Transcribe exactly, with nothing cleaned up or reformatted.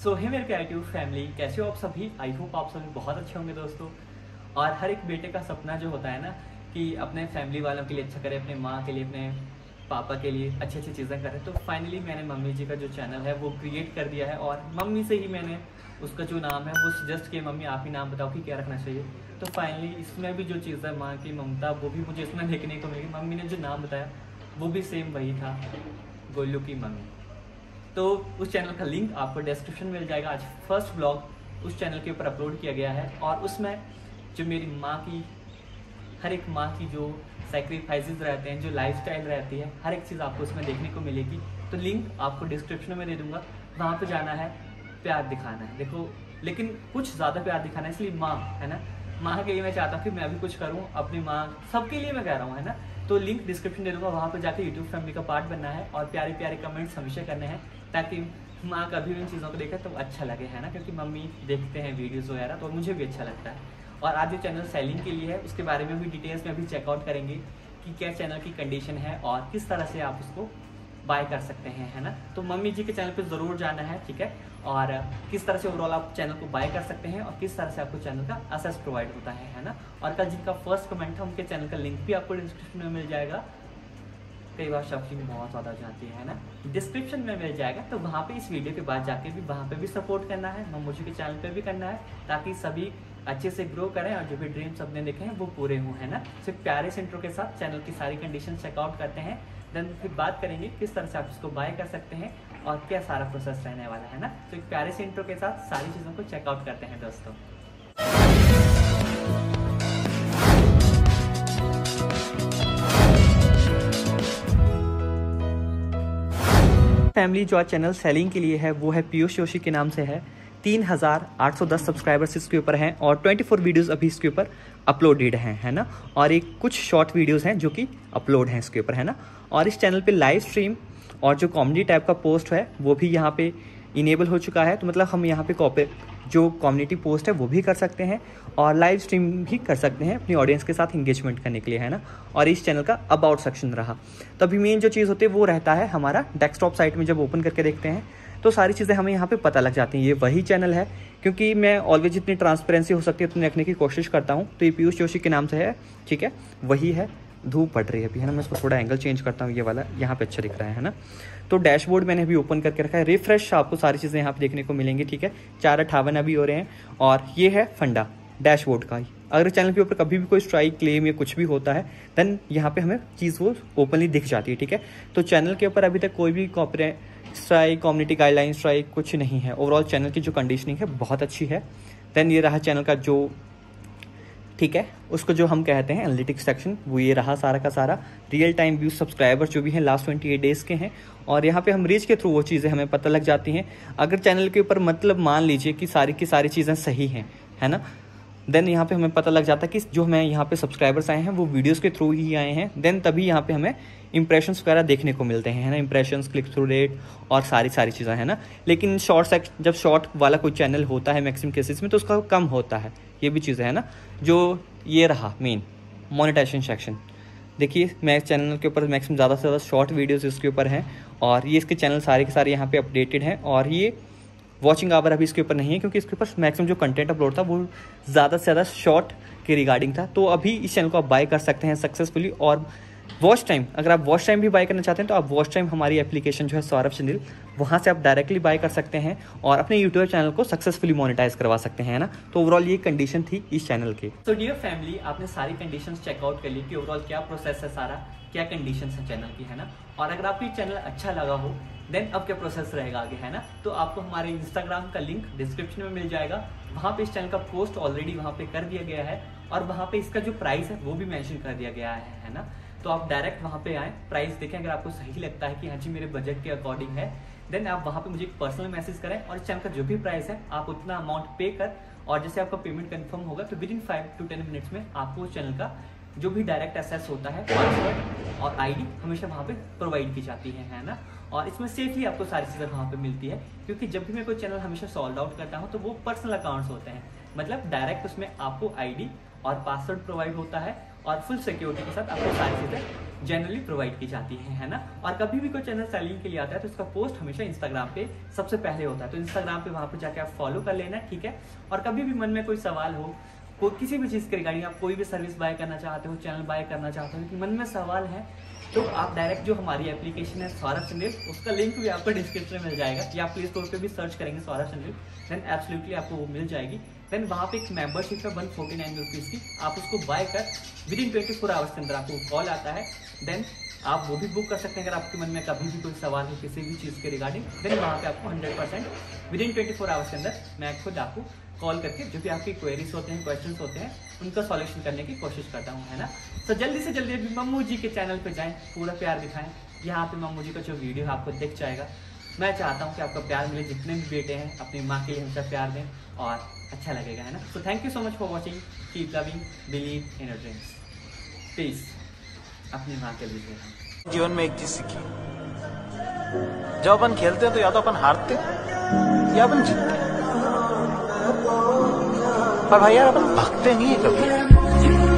सो है मेरे प्यारे ट्यूब फैमिली, कैसे हो आप सभी। आई होप आप सभी बहुत अच्छे होंगे दोस्तों। और हर एक बेटे का सपना जो होता है ना कि अपने फैमिली वालों के लिए अच्छा करे, अपने माँ के लिए, अपने पापा के लिए अच्छी अच्छी चीज़ें करें। तो फाइनली मैंने मम्मी जी का जो चैनल है वो क्रिएट कर दिया है और मम्मी से ही मैंने उसका जो नाम है वो सजेस्ट किया, मम्मी आप ही नाम बताओ कि क्या रखना चाहिए। तो फाइनली इसमें भी जो चीज़ है माँ की ममता वो भी मुझे इसमें देखने को मिली। मम्मी ने जो नाम बताया वो भी सेम वही था, गोलू की मम्मी। तो उस चैनल का लिंक आपको डिस्क्रिप्शन में मिल जाएगा। आज फर्स्ट ब्लॉग उस चैनल के ऊपर अपलोड किया गया है और उसमें जो मेरी माँ की, हर एक माँ की जो सेक्रीफाइसेस रहते हैं, जो लाइफस्टाइल रहती है, हर एक चीज़ आपको उसमें देखने को मिलेगी। तो लिंक आपको डिस्क्रिप्शन में दे दूंगा, वहाँ पे जाना है, प्यार दिखाना है। देखो लेकिन कुछ ज़्यादा प्यार दिखाना है, इसलिए माँ है ना, माँ के लिए मैं चाहता हूँ कि मैं भी कुछ करूँ अपनी माँ, सबके लिए मैं कह रहा हूँ है ना। तो लिंक डिस्क्रिप्शन दे दूंगा, वहाँ पर जाके यूट्यूब फैमिली का पार्ट बनना है और प्यारे प्यारे कमेंट्स हमेशा करने हैं ताकि माँ कभी भी इन चीज़ों को देखे तो अच्छा लगे, है ना। क्योंकि मम्मी देखते हैं वीडियोज़ वगैरह तो मुझे भी अच्छा लगता है। और आज जो चैनल सेलिंग के लिए है उसके बारे में भी डिटेल्स में अभी चेकआउट करेंगे कि क्या चैनल की कंडीशन है और किस तरह से आप उसको बाय कर सकते हैं, है ना। तो मम्मी जी के चैनल पे ज़रूर जाना है, ठीक है। और किस तरह से ओवरऑल आप चैनल को बाय कर सकते हैं और किस तरह से आपको चैनल का एक्सेस प्रोवाइड होता है, है ना। और कल जिनका फर्स्ट कमेंट है उनके चैनल का लिंक भी आपको डिस्क्रिप्शन में मिल जाएगा। कई बार शॉपिंग बहुत ज़्यादा जाती है ना, डिस्क्रिप्शन में मिल जाएगा। तो वहाँ पे इस वीडियो के बाद जाके भी वहाँ पे भी सपोर्ट करना है, मम्मू जी के चैनल पे भी करना है ताकि सभी अच्छे से ग्रो करें और जो भी ड्रीम्स अपने देखे हैं वो पूरे हों, है ना। सिर्फ प्यारे से इंट्रो के साथ चैनल की सारी कंडीशन चेकआउट करते हैं, देन फिर बात करेंगे किस तरह से आप इसको बाय कर सकते हैं और क्या सारा प्रोसेस रहने वाला है ना। तो एक प्यारे से इंट्रो के साथ सारी चीज़ों को चेकआउट करते हैं दोस्तों। फैमिली जो आज चैनल सेलिंग के लिए है वो है पीयूष जोशी के नाम से है। तीन हज़ार आठ सौ दस सब्सक्राइबर्स इसके ऊपर हैं और चौबीस वीडियोस अभी इसके ऊपर अपलोडेड हैं, है ना। और एक कुछ शॉर्ट वीडियोस हैं जो कि अपलोड हैं इसके ऊपर, है ना। और इस चैनल पे लाइव स्ट्रीम और जो कॉमेडी टाइप का पोस्ट है वो भी यहाँ पे इनेबल हो चुका है। तो मतलब हम यहाँ पे कॉपी जो कम्युनिटी पोस्ट है वो भी कर सकते हैं और लाइव स्ट्रीम भी कर सकते हैं अपनी ऑडियंस के साथ इंगेजमेंट करने के लिए, है ना। और इस चैनल का अबाउट सेक्शन रहा। तो अभी मेन जो चीज़ होती है वो रहता है हमारा डेस्कटॉप साइट में जब ओपन करके देखते हैं तो सारी चीज़ें हमें यहाँ पे पता लग जाती हैं। ये वही चैनल है, क्योंकि मैं ऑलवेज जितनी ट्रांसपेरेंसी हो सकती है उतनी रखने की कोशिश करता हूँ। तो ये पीयूष जोशी के नाम से है, ठीक है, वही है। धूप पड़ रही है अभी, है ना। मैं इसको थोड़ा एंगल चेंज करता हूँ, ये वाला यहाँ पे अच्छा दिख रहा है, है ना। तो डैशबोर्ड मैंने अभी ओपन करके रखा है, रिफ्रेश आपको सारी चीज़ें यहाँ पे देखने को मिलेंगी, ठीक है। चार अट्ठावन अभी हो रहे हैं और ये है फंडा डैशबोर्ड का। अगर चैनल के ऊपर कभी भी कोई स्ट्राइक क्लेम या कुछ भी होता है देन यहाँ पे हमें चीज़ वो ओपनली दिख जाती है, ठीक है। तो चैनल के ऊपर अभी तक कोई भी copyright strike, community guideline strike कुछ नहीं है। ओवरऑल चैनल की जो कंडीशनिंग है बहुत अच्छी है। देन ये रहा चैनल का जो, ठीक है, उसको जो हम कहते हैं एनालिटिक्स सेक्शन, वो ये रहा सारा का सारा। रियल टाइम व्यू सब्सक्राइबर्स जो भी हैं लास्ट अट्ठाईस डेज के हैं और यहाँ पे हम रीच के थ्रू वो चीज़ें हमें पता लग जाती हैं। अगर चैनल के ऊपर मतलब मान लीजिए कि सारी की सारी चीज़ें सही हैं, है ना, देन यहाँ पे हमें पता लग जाता है कि जो हमें यहाँ पे सब्सक्राइबर्स आए हैं वो वीडियोस के थ्रू ही आए हैं। देन तभी यहाँ पे हमें इंप्रेशंस वगैरह देखने को मिलते हैं, है ना। इंप्रेशंस, क्लिक थ्रू रेट और सारी सारी चीज़ें, है ना। लेकिन शॉर्ट सेक्ट जब शॉर्ट वाला कोई चैनल होता है मैक्सिमम केसेस में तो उसका कम होता है, ये भी चीज़ें, है ना। जो ये रहा मेन मोनेटाइजेशन सेक्शन, देखिए मैं चैनल के ऊपर मैक्सिमम ज़्यादा से ज़्यादा शॉर्ट वीडियोज़ इसके ऊपर हैं और ये इसके चैनल सारे के सारे यहाँ पे अपडेटेड हैं। और ये वॉचिंग आवर अभी इसके ऊपर नहीं है क्योंकि इसके ऊपर मैक्सिमम जो कंटेंट अपलोड था वो ज़्यादा से ज़्यादा शॉर्ट के रिगार्डिंग था। तो अभी इस चैनल को आप बाय कर सकते हैं सक्सेसफुली। और वॉच टाइम, अगर आप वॉच टाइम भी बाय करना चाहते हैं तो आप वॉच टाइम हमारी एप्लीकेशन जो है सौरभ चैनल, वहाँ से आप डायरेक्टली बाय कर सकते हैं और अपने यूट्यूब चैनल को सक्सेसफुली मोनेटाइज करवा सकते हैं, ना। तो ओवरऑल ये कंडीशन थी इस चैनल की। तो डियर फैमिली, आपने सारी कंडीशंस चेकआउट कर ली कि ओवरऑल क्या प्रोसेस है, सारा क्या कंडीशन है चैनल की, है ना। और अगर आपको ये चैनल अच्छा लगा हो देन अब क्या प्रोसेस रहेगा आगे, है ना। तो आपको हमारे इंस्टाग्राम का लिंक डिस्क्रिप्शन में मिल जाएगा, वहाँ पे इस चैनल का पोस्ट ऑलरेडी वहाँ पे कर दिया गया है और वहाँ पे इसका जो प्राइस है वो भी मेंशन कर दिया गया है, है ना। तो आप डायरेक्ट वहाँ पे आएँ, प्राइस देखें, अगर आपको सही लगता है कि हाँ जी मेरे बजट के अकॉर्डिंग है देन आप वहाँ पे मुझे एक पर्सनल मैसेज करें और इस चैनल का जो भी प्राइस है आप उतना अमाउंट पे कर और जैसे आपका पेमेंट कंफर्म होगा तो within five to ten minutes में आपको उस चैनल का जो भी डायरेक्ट एक्सेस होता है पासवर्ड और आईडी हमेशा वहाँ पे प्रोवाइड की जाती है, है ना। और इसमें सेफली आपको सारी चीज़ें वहाँ पे मिलती है क्योंकि जब भी मैं कोई चैनल हमेशा सॉल्व आउट करता हूँ तो वो पर्सनल अकाउंट्स होते हैं, मतलब डायरेक्ट उसमें आपको आईडी और पासवर्ड प्रोवाइड होता है और फुल सिक्योरिटी के साथ आपको सारी चीज़ें जनरली प्रोवाइड की जाती है है ना। और कभी भी कोई चैनल सेलिंग के लिए आता है तो उसका पोस्ट हमेशा इंस्टाग्राम पे सबसे पहले होता है, तो इंस्टाग्राम पे वहां पे जाके आप फॉलो कर लेना, ठीक है। और कभी भी मन में कोई सवाल हो, कोई किसी भी चीज के रिगार्डिंग, आप कोई भी सर्विस बाय करना चाहते हो, चैनल बाय करना चाहते हो, लेकिन मन में सवाल है, तो आप डायरेक्ट जो हमारी एप्लीकेशन है सौरभ चंदेल, उसका लिंक भी आपको डिस्क्रिप्शन में मिल जाएगा, या प्ले स्टोर पे भी सर्च करेंगे सौरभ चंदेल, देन एब्सोल्युटली आपको वो मिल जाएगी। देन वहाँ पे एक मेंबरशिप है वन फोर्टी नाइन रुपीज की, आप उसको बाय कर within twenty four hours के अंदर आपको कॉल आता है, देन आप वो भी बुक कर सकते हैं। अगर आपके मन में कभी भी कोई सवाल हो किसी भी चीज़ के रिगार्डिंग, देन वहाँ पे आपको hundred percent within twenty four hours के अंदर मैं खुद आपको कॉल करके जो भी आपकी क्वेरीज होते हैं, क्वेश्चंस होते हैं, उनका सॉल्यूशन करने की कोशिश करता हूँ, है ना। तो जल्दी से जल्दी अभी मम्मू जी के चैनल पे जाएं, पूरा प्यार दिखाएं। यहाँ पे मम्मू जी का जो वीडियो है आपको दिख जाएगा। मैं चाहता हूँ कि आपका प्यार मिले, जितने भी बेटे हैं अपनी माँ के लिए हमेशा प्यार दें और अच्छा लगेगा, है ना। तो thank you so much for watching, keep loving, believe in your dreams, please अपनी माँ के लिए। जीवन में एक चीज सीखी, जब अपन खेलते हैं तो या तो अपन हारते या अपन जीतते हैं, पर भाई यार अपन भागते नहीं है कभी।